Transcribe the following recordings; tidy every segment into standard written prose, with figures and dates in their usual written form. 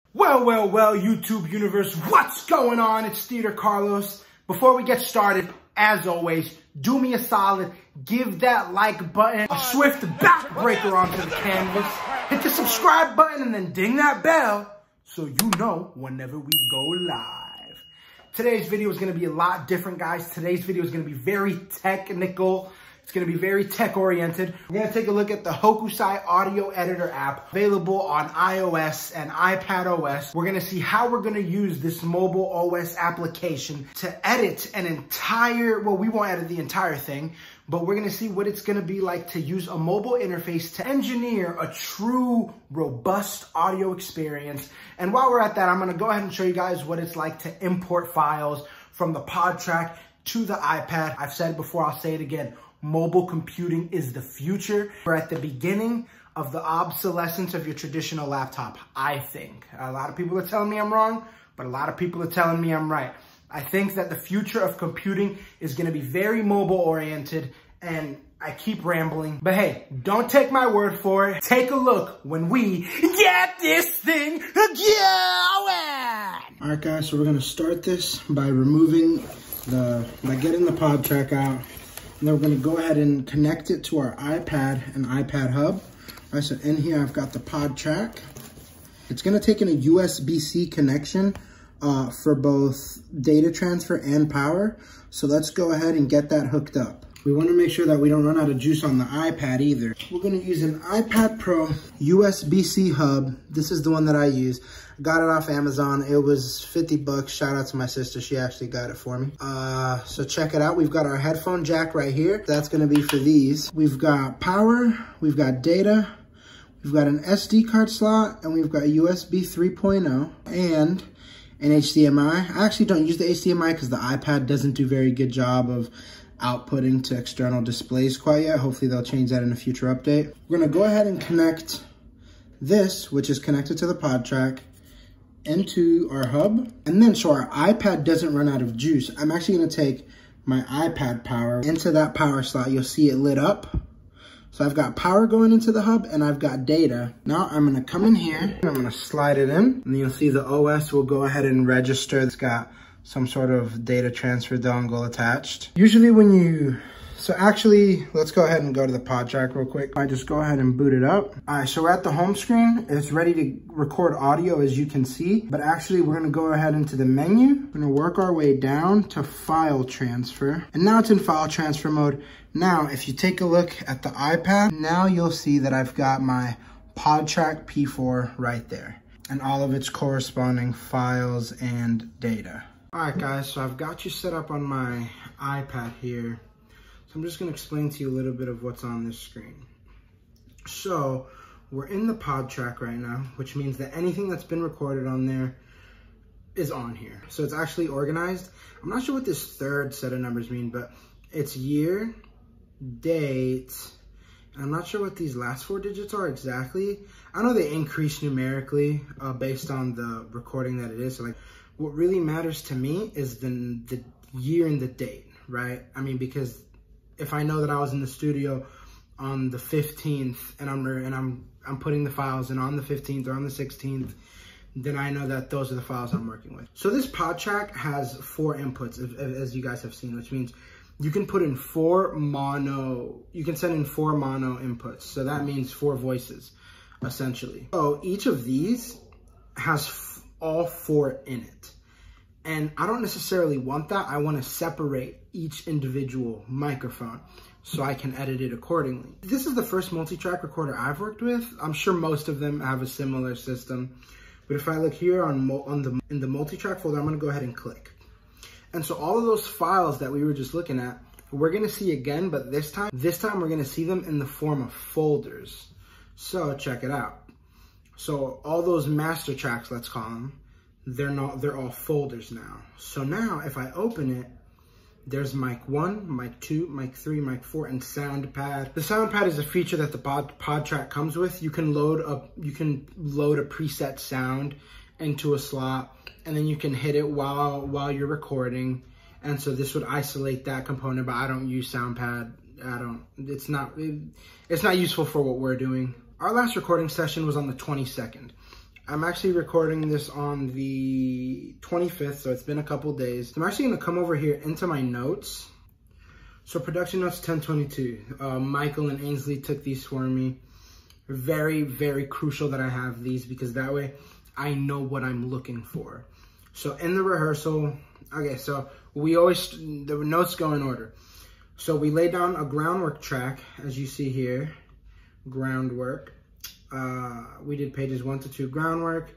Well, YouTube universe, what's going on? It's Theater Carlos. Before we get started, as always, do me a solid, give that like button a swift backbreaker onto the canvas, hit the subscribe button, and then ding that bell so you know whenever we go live. Today's video is going to be a lot different, guys. Today's video is going to be very technical. It's going to be very tech-oriented. We're going to take a look at the Hokusai Audio Editor app, available on iOS and iPadOS. We're going to see how we're going to use this mobile OS application to edit an entire, well, we won't edit the entire thing, but we're going to see what it's going to be like to use a mobile interface to engineer a true, robust audio experience. And while we're at that, I'm going to go ahead and show you guys what it's like to import files from the PodTrack to the iPad. I've said it before, I'll say it again. Mobile computing is the future. We're at the beginning of the obsolescence of your traditional laptop, I think. A lot of people are telling me I'm wrong, but a lot of people are telling me I'm right. I think that the future of computing is going to be very mobile oriented, and I keep rambling. But hey, don't take my word for it. Take a look when we get this thing going. All right, guys, so we're going to start this by removing by getting the PodTrack out. And then we're going to go ahead and connect it to our iPad and iPad hub. All right, so in here, I've got the PodTrack. It's going to take in a USB-C connection for both data transfer and power. So let's go ahead and get that hooked up. We want to make sure that we don't run out of juice on the iPad either. We're going to use an iPad Pro USB-C hub. This is the one that I use. Got it off Amazon. It was 50 bucks. Shout out to my sister. She actually got it for me. So check it out. We've got our headphone jack right here. That's going to be for these. We've got power. We've got data. We've got an SD card slot. And we've got USB 3.0 and an HDMI. I actually don't use the HDMI because the iPad doesn't do a very good job of outputting to external displays quite yet. Hopefully they'll change that in a future update. We're going to go ahead and connect this, which is connected to the PodTrack, into our hub. And then so our iPad doesn't run out of juice, I'm actually going to take my iPad power into that power slot. You'll see it lit up. So I've got power going into the hub and I've got data. Now I'm going to come in here and I'm going to slide it in, and you'll see the OS will go ahead and register. It's got some sort of data transfer dongle attached. Usually when you, so actually, let's go ahead and go to the PodTrack real quick. I just go ahead and boot it up. All right, so we're at the home screen. It's ready to record audio, as you can see, but actually we're gonna go ahead into the menu. We're gonna work our way down to file transfer. And now it's in file transfer mode. Now, if you take a look at the iPad, now you'll see that I've got my PodTrack P4 right there and all of its corresponding files and data. All right, guys, so I've got you set up on my iPad here. So I'm just going to explain to you a little bit of what's on this screen. So we're in the PodTrack right now, which means that anything that's been recorded on there is on here. So it's actually organized. I'm not sure what this third set of numbers mean, but it's year, date, and I'm not sure what these last four digits are exactly. I know they increase numerically based on the recording that it is. So like, what really matters to me is the year and the date, right? I mean, because if I know that I was in the studio on the 15th and I'm putting the files in on the 15th or on the 16th, then I know that those are the files I'm working with. So this PodTrack has 4 inputs, as you guys have seen, which means you can put in 4 mono, you can send in 4 mono inputs. So that means 4 voices, essentially. So each of these has all 4 in it. And I don't necessarily want that. I want to separate each individual microphone so I can edit it accordingly. This is the first multi-track recorder I've worked with. I'm sure most of them have a similar system. But if I look here in the multi-track folder, I'm going to go ahead and click. And so all of those files that we were just looking at, we're going to see again, but this time we're going to see them in the form of folders. So check it out. So all those master tracks, let's call them, they're all folders now. So now if I open it, there's mic 1, mic 2, mic 3, mic 4, and sound pad. The sound pad is a feature that the PodTrack comes with. You can load a preset sound into a slot, and then you can hit it while you're recording. And so this would isolate that component, but I don't use SoundPad. It's not useful for what we're doing. Our last recording session was on the 22nd. I'm actually recording this on the 25th, so it's been a couple days. I'm actually gonna come over here into my notes. So production notes 1022. Michael and Ainsley took these for me. Very, very crucial that I have these because that way I know what I'm looking for. So in the rehearsal, okay, so the notes go in order. So we lay down a groundwork track, as you see here, groundwork. We did pages 1 to 2 groundwork.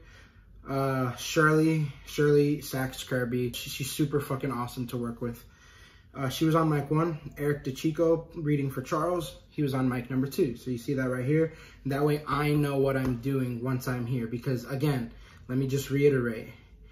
Shirley Sachs Kirby, she's super fucking awesome to work with. She was on mic 1. Eric DeChico reading for Charles. He was on mic number 2. So you see that right here. That way I know what I'm doing once I'm here. Because again, let me just reiterate.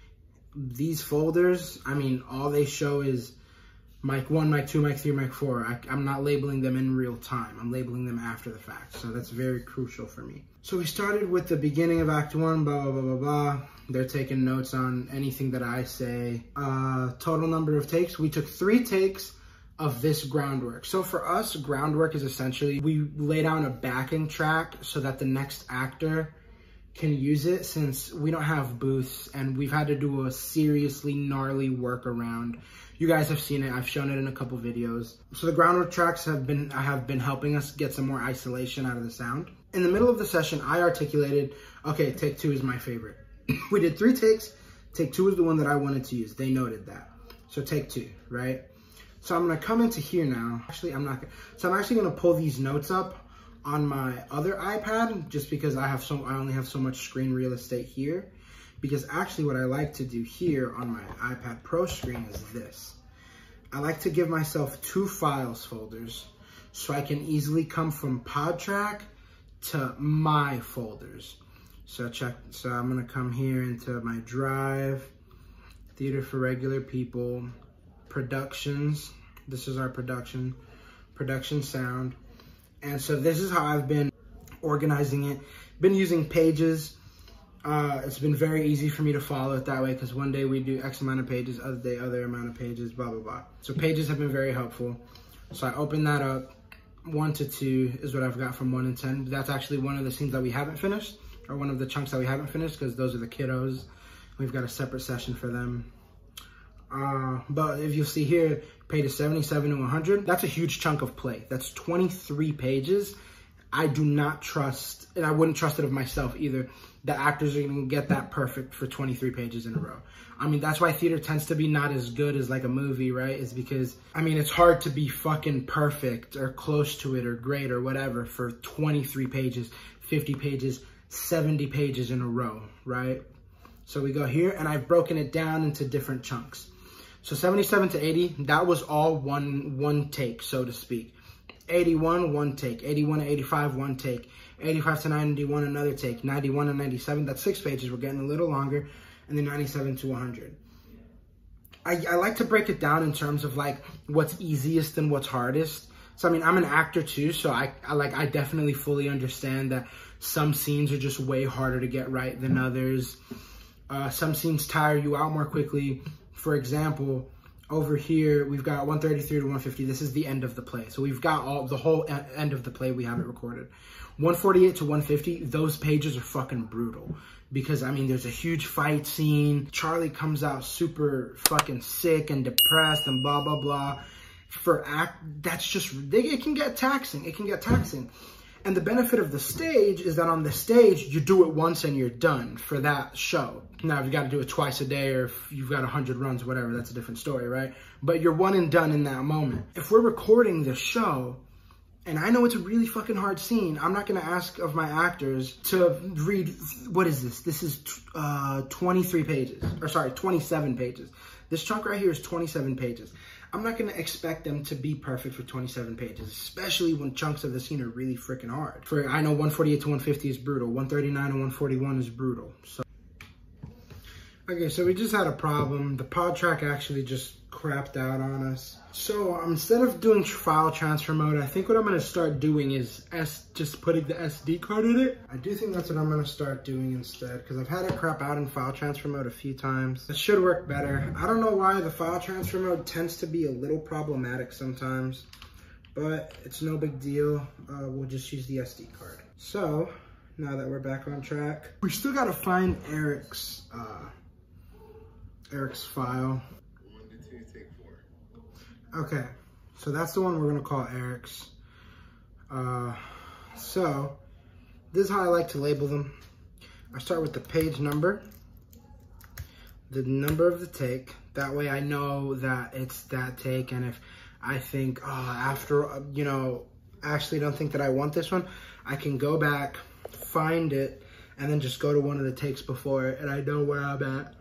These folders, I mean, all they show is mic 1, mic 2, mic 3, mic 4. I'm not labeling them in real time. I'm labeling them after the fact. So that's very crucial for me. So we started with the beginning of Act 1, blah, blah, blah, blah, blah. They're taking notes on anything that I say. Total number of takes. We took 3 takes of this groundwork. So for us, groundwork is essentially, we lay down a backing track so that the next actor can use it, since we don't have booths and we've had to do a seriously gnarly workaround. You guys have seen it. I've shown it in a couple videos. So the groundwork tracks have been helping us get some more isolation out of the sound. In the middle of the session, I articulated, okay, take 2 is my favorite. We did 3 takes. Take 2 is the one that I wanted to use. They noted that. So take 2, right? So I'm gonna come into here now. Actually, I'm not gonna. So I'm actually gonna pull these notes up on my other iPad, just because I only have so much screen real estate here. Because actually what I like to do here on my iPad Pro screen is this. I like to give myself 2 files folders so I can easily come from PodTrack to my folders. So I'm gonna come here into my Drive, Theater for Regular People, Productions. This is our production sound. And so this is how I've been organizing it. Been using Pages. It's been very easy for me to follow it that way, because one day we do X amount of pages, other day other amount of pages, blah, blah, blah. So Pages have been very helpful. So I open that up. 1 to 2 is what I've got from 1 and 10. That's actually one of the scenes that we haven't finished, or one of the chunks that we haven't finished, because those are the kiddos. We've got a separate session for them. But if you'll see here, pages 77 to 100, that's a huge chunk of play. That's 23 pages. I do not trust, and I wouldn't trust it of myself either, that actors are gonna get that perfect for 23 pages in a row. I mean, that's why theater tends to be not as good as like a movie, right? Is because, I mean, it's hard to be fucking perfect or close to it or great or whatever for 23 pages, 50 pages, 70 pages in a row, right? So we go here, and I've broken it down into different chunks. So 77 to 80, that was all one take, so to speak. 81, 1 take. 81 to 85, 1 take. 85 to 91, another take. 91 to 97, that's 6 pages. We're getting a little longer. And then 97 to 100. I like to break it down in terms of like what's easiest and what's hardest. So, I mean, I'm an actor too, so I definitely fully understand that some scenes are just way harder to get right than others. Some scenes tire you out more quickly. For example, over here, we've got 133 to 150. This is the end of the play. So we've got the whole end of the play. We have it recorded. 148 to 150, those pages are fucking brutal. Because, I mean, there's a huge fight scene. Charlie comes out super fucking sick and depressed and blah, blah, blah. That's just, it can get taxing. It can get taxing. And the benefit of the stage is that on the stage, you do it once and you're done for that show. Now, if you got to do it twice a day, or if you've got 100 runs, whatever, that's a different story, right? But you're one and done in that moment. If we're recording the show, and I know it's a really fucking hard scene, I'm not going to ask of my actors to read, what is this? This is 23 pages, or sorry, 27 pages. This chunk right here is 27 pages. I'm not going to expect them to be perfect for 27 pages, especially when chunks of the scene are really freaking hard. I know 148 to 150 is brutal. 139 to 141 is brutal. So, okay, so we just had a problem. The PodTrack actually just crapped out on us. So instead of doing file transfer mode, I think what I'm going to start doing is just putting the SD card in it. I do think that's what I'm going to start doing instead, because I've had it crap out in file transfer mode a few times. It should work better. I don't know why the file transfer mode tends to be a little problematic sometimes, but it's no big deal. We'll just use the SD card. So now that we're back on track. We still gotta find Eric's file. 1 to 2, take 4. Okay, so that's the one we're gonna call Eric's. So this is how I like to label them. I start with the page number, the number of the take. That way I know that it's that take, and if I think, after, you know, I actually don't think that I want this one, I can go back, find it, and then just go to one of the takes before it, and I know where I'm at.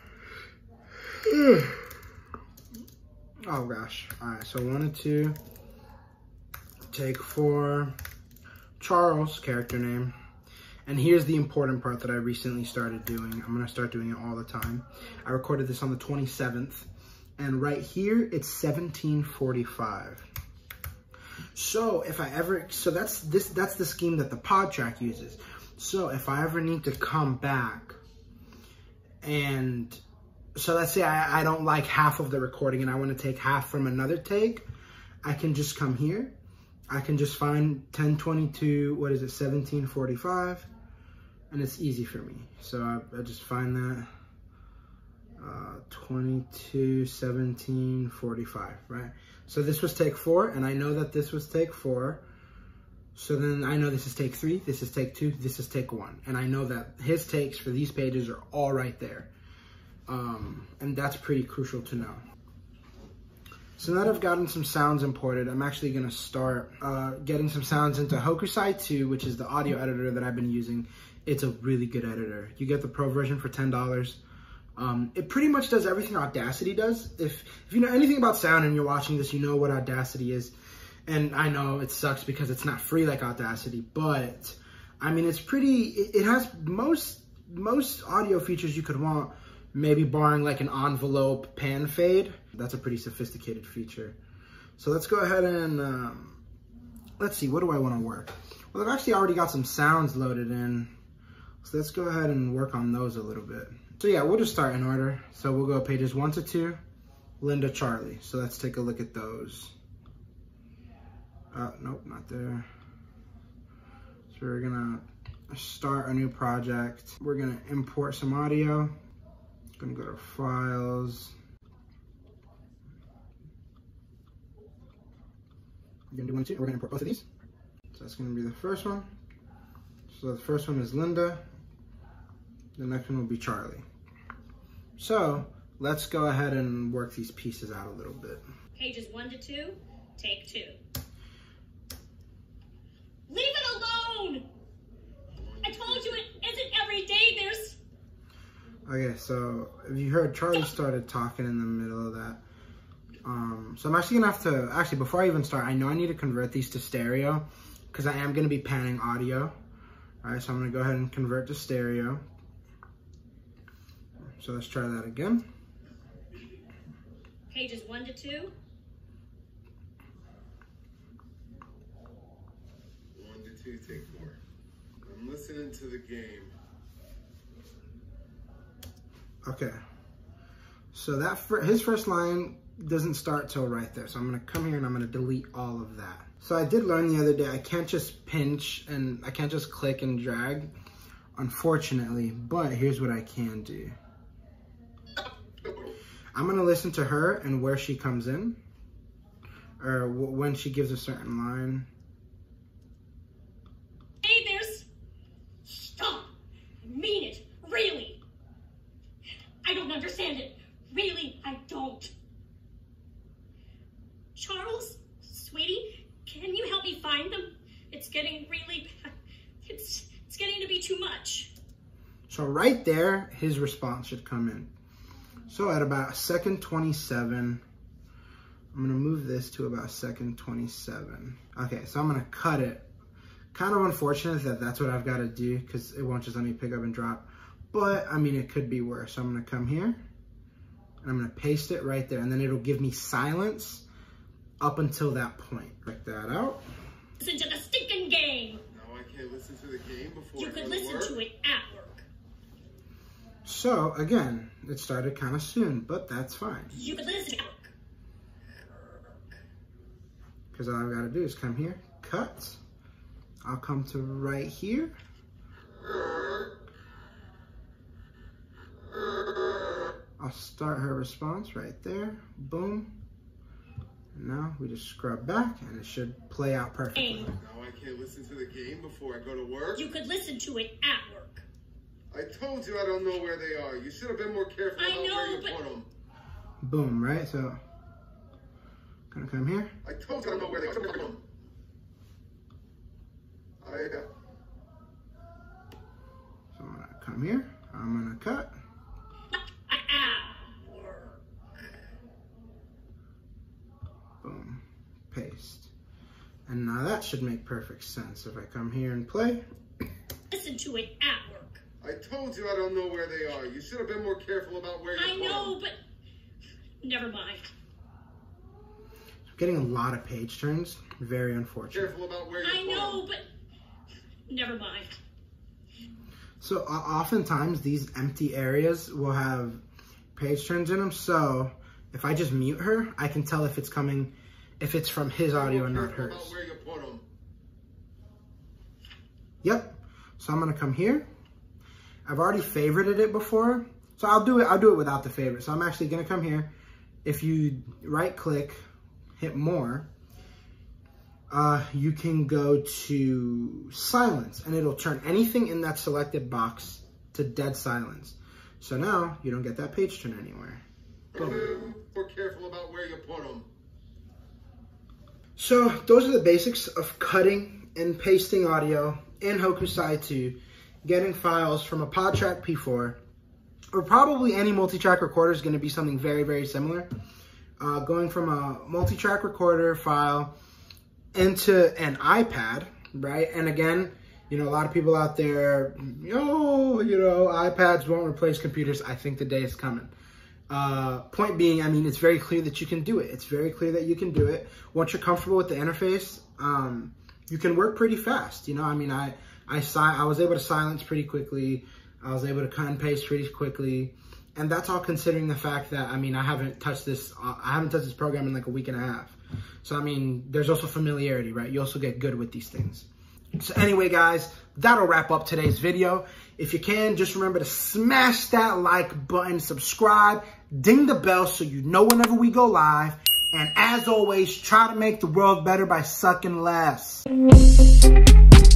Oh gosh. All right, so 1 and 2, take 4, Charles, character name. And here's the important part that I recently started doing. I'm gonna start doing it all the time. I recorded this on the 27th, and right here, it's 1745. So if I ever, so that's the scheme that the pod track uses. So if I ever need to come back, and so let's say I don't like half of the recording and I want to take half from another take, I can just come here. I can just find 1022, 1745, and it's easy for me. So I just find that 22, 17, 45, right? So this was take 4, and I know that this was take 4. So then I know this is take 3, this is take 2, this is take 1. And I know that his takes for these pages are all right there. And that's pretty crucial to know. So now that I've gotten some sounds imported, I'm actually gonna start getting some sounds into Hokusai 2, which is the audio editor that I've been using. It's a really good editor. You get the pro version for $10. It pretty much does everything Audacity does. If you know anything about sound and you're watching this, you know what Audacity is. And I know it sucks because it's not free like Audacity, but I mean, it's pretty, it has most audio features you could want, maybe barring like an envelope pan fade. That's a pretty sophisticated feature. So let's go ahead and, let's see, what do I want to work? Well, I've actually already got some sounds loaded in. So let's go ahead and work on those a little bit. So yeah, we'll just start in order. So we'll go pages 1 to 2, Linda, Charlie. So let's take a look at those. Nope, not there. So we're gonna start a new project. We're gonna import some audio. Gonna go to files. We're gonna do 1 and 2. We're gonna import both of these. So that's gonna be the first one. So the first one is Linda. The next one will be Charlie. So let's go ahead and work these pieces out a little bit. Pages 1 to 2, take 2. Leave it alone! I told you it isn't every day there's... Okay, so if you heard, Charlie started talking in the middle of that. So I'm actually gonna have to, actually before I even start, I know I need to convert these to stereo because I am gonna be panning audio. All right, so I'm gonna go ahead and convert to stereo. So let's try that again. Pages 1 to 2. 1 to 2, take 4. I'm listening to the game. Okay. So that his first line doesn't start till right there. So I'm gonna come here and I'm gonna delete all of that. So I did learn the other day, I can't just pinch and I can't just click and drag, unfortunately, but here's what I can do. I'm gonna listen to her and where she comes in, or when she gives a certain line. Hey, there's... Stop! I mean it, really! I don't understand it. Really, I don't. Charles, sweetie, can you help me find them? It's getting really bad. It's getting to be too much. So right there, his response should come in. So at about second 27, I'm gonna move this to about second 27. Okay, so I'm gonna cut it. Kind of unfortunate that that's what I've gotta do because it won't just let me pick up and drop. But I mean, it could be worse. So I'm gonna come here and I'm gonna paste it right there and then it'll give me silence up until that point. Check that out. Listen to the stinking game. Now I can't listen to the game before You could listen to it at work. So again, it started kind of soon, but that's fine. You could listen at work. Because all I've got to do is come here, cut. I'll come to right here. I'll start her response right there. Boom. And now we just scrub back and it should play out perfectly. Now I can't listen to the game before I go to work. You could listen to it at work. I told you I don't know where they are. You should have been more careful about where you put them. Boom, right? So, gonna come here. I told you I don't know where they are. So I'm gonna come here. I'm gonna cut. Boom. Paste. And now that should make perfect sense. If I come here and play. Listen to it at work. I told you I don't know where they are. You should have been more careful about where you put them. I know, but never mind. I'm getting a lot of page turns. Very unfortunate. Careful about where you put them. I know, but never mind. So oftentimes these empty areas will have page turns in them. So if I just mute her, I can tell if it's coming, if it's from his audio and not hers. About where you put them. Yep. So I'm gonna come here. I've already favorited it before, so I'll do it without the favorite. So I'm actually gonna come here. If you right click, hit more, you can go to silence and it'll turn anything in that selected box to dead silence. So now you don't get that page turn anywhere. Boom. More careful about where you put them. So those are the basics of cutting and pasting audio in Hokusai 2, getting files from a PodTrack P4, or probably any multi-track recorder is going to be something very, very similar. Going from a multi-track recorder file into an iPad, right? And again, you know, a lot of people out there, iPads won't replace computers. I think the day is coming. Point being, I mean, it's very clear that you can do it. It's very clear that you can do it. Once you're comfortable with the interface, you can work pretty fast. You know, I mean, I was able to silence pretty quickly. I was able to cut and paste pretty quickly. And that's all considering the fact that, I mean, I haven't touched this program in like a week and a half. So, I mean, there's also familiarity, right? You also get good with these things. So anyway, guys, that'll wrap up today's video. If you can, just remember to smash that like button, subscribe, ding the bell so you know whenever we go live. And as always, try to make the world better by sucking less.